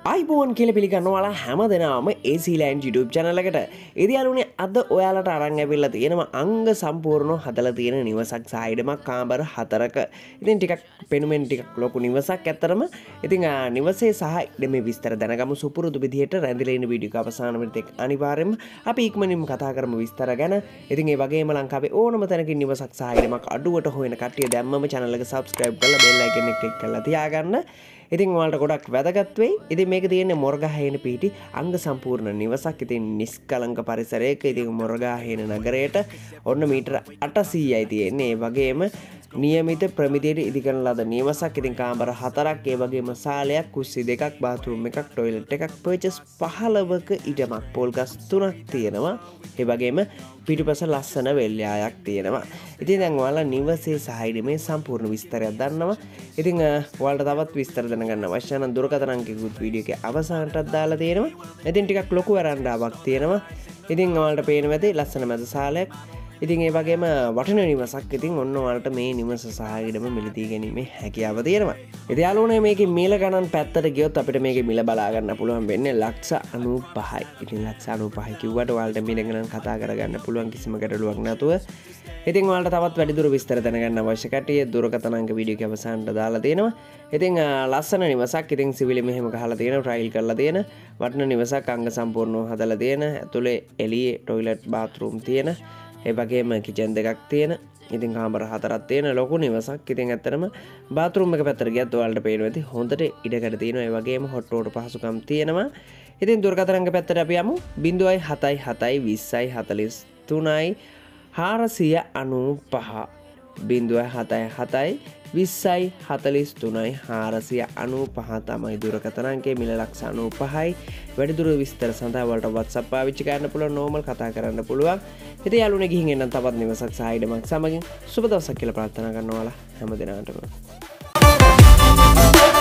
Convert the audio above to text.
iPhone කියලා පිළිගන්නවා හැම දෙනාම AC Land YouTube channel එකට. ඉතින් යාළුවනේ අද ඔයාලට අරන් ඇවිල්ලා තියෙනවා අංග සම්පූර්ණව හදලා තියෙන නිවසක් සායිඩමක් කාමර 4ක. ඉතින් ටිකක් පෙනුමෙන් ටිකක් ලොකු නිවසක් ඇත්තරම. ඉතින් නිවසේ සහ ඉඩමේ විස්තර දැනගමු සුපුරුදු විදිහට රැඳිලා ඉන්න වීඩියෝ එක අවසාන වෙනතෙක් අනිවාර්යෙන්ම අපි ඉක්මනින්ම කතා කරමු විස්තර ගැන. ඉතින් ඒ වගේම ලංකාවේ ඕනම තැනකින් නිවසක් සායිඩමක් අඩුවට හොයන කට්ටිය දැම්මම channel එක subscribe කරලා bell icon එක click කරලා තියාගන්න. ඉතින් ඔයාලට ගොඩක් වැදගත් වෙයි. ඉතින් මේක තියෙන්නේ මොරගහේන පිහිටි අංග සම්පූර්ණ නිවසක්. ඉතින් නිස්කලංක පරිසරයක. ඉතින් මොරගහේන නගරයට ඔන්න මීටර 800යි තියෙන්නේ. ඒ වගේම නියමිත ප්‍රමිතියට ඉදිකරන ලද නිවසක්. ඉතින් කාමර 4ක්, ඒ වගේම සාලයක්, කුස්සි 2ක්, බාත්රූම් එකක්, টয়ලට් එකක්, පර්චස් 15ක ඉඩමක්, පොල් ගස් 3ක් තියෙනවා. ඒ වගේම පිටිපස ලස්සන වෙල්යායක් තියෙනවා. ඉතින් දැන් ඔයාලා නිවසේ සායිඩමේ සම්පූර්ණ විස්තරයක් දන්නවා. ඉතින් ඔයාලට තවත් විස්තර දැනගන්න අවශ්‍ය නම් දුරකථන අංකයකුත් වීඩියෝ එකේ අවසානටත් දාලා තියෙනවා. ඉතින් ටිකක් ලොකු වරන්ඩාවක් තියෙනවා. ඉතින් ඔයාලට පේනවා ඇති ලස්සන මැද සාලයක්. ඉතින් ඒ වගේම වටින නිවසක්. ඉතින් ඔන්න ඔයාලට මේ නිවස සායිඩම මිලදී ගැනීමේ හැකියාව තියෙනවා. ඉතින් යාළුවනේ මේකේ මිල ගණන් පැත්තට ගියොත් අපිට මේකේ මිල බලා ගන්න පුළුවන් වෙන්නේ ලක්ෂ 95යි. ඉතින් ලක්ෂ 95යි කිව්වට ඔයාලට මිල ගණන් කතා කරගන්න පුළුවන් කිසිම ගැටලුවක් නැතුව. ඉතින් ඔයාලට තවත් වැඩිදුර විස්තර දැනගන්න අවශ්‍ය කට්ටිය දුරකථන අංක වීඩියෝ එක අවසානට දාලා තියෙනවා. ඉතින් ලස්සන නිවසක්. ඉතින් සිවිලි මෙහෙම ගහලා තියෙනවා, ට්‍රයිල් කරලා තියෙන වටින නිවසක්, අංග සම්පූර්ණව හදලා තියෙන, ඇතුලේ එළියේ টয়ලට් බාත්රූම් තියෙන, ඒ වගේම කිචන් දෙකක් තියෙන, ඉතින් කාමර 4ක් තියෙන ලොකු නිවසක්. ඉතින් ඇත්තටම බාත්රූම් එක පැත්තට ගියත් ඔයාලට පේනවා ඇති හොඳට ඉඩකඩ තියෙනවා. ඒ වගේම හොට් වෝටර් පහසුකම් තියෙනවා. ඉතින් දුරකථන අංක පැත්තට අපි යමු 077 20 43යි 495 077 20 43යි 495 තමයි දුරකථන අංකය. මිල ලක්ෂ 95යි. වැඩිදුර විස්තර සඳහා වලට WhatsApp පාවිච්චි කරන්න පුළුවන්, normal කතා කරන්න පුළුවන්. ඉතින් යාළුවනේ ගිහින් එන්න තවත් නිවසක් සායිඩමක් සමගින් සුබ දවසක් කියලා ප්‍රාර්ථනා කරනවා හැම දිනකටම.